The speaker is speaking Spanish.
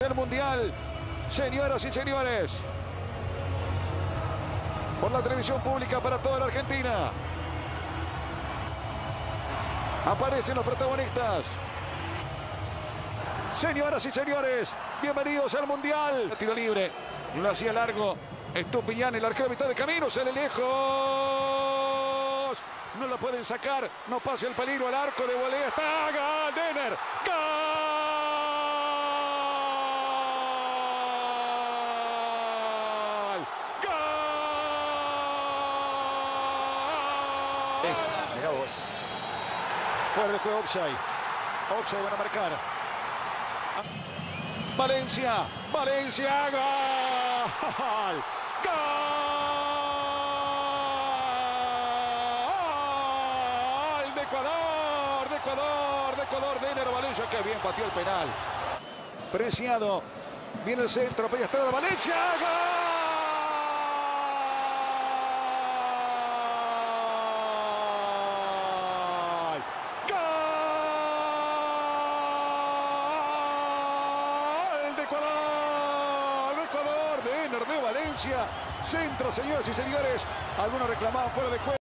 del Mundial. Señoras y señores, por la televisión pública para toda la Argentina, aparecen los protagonistas. Señoras y señores, bienvenidos al Mundial. Tiro libre, lo hacía largo. Estupiñán, el arquero a mitad de camino, sale lejos. No lo pueden sacar, no pasa el peligro al arco de volea. Está ¡gol! Denner, ¡gol! ¡Gol! Mirá vos. Fuera de juego, offside. Offside van a marcar. Valencia, Valencia, gol. ¡Gol! De Ecuador, de Ecuador, de Ecuador. Denner, Valencia, que bien pateó el penal. Preciado, viene el centro, pega estrella de Valencia, ¡gol! De Valencia, centro, señoras y señores. Algunos reclamaban fuera de juego.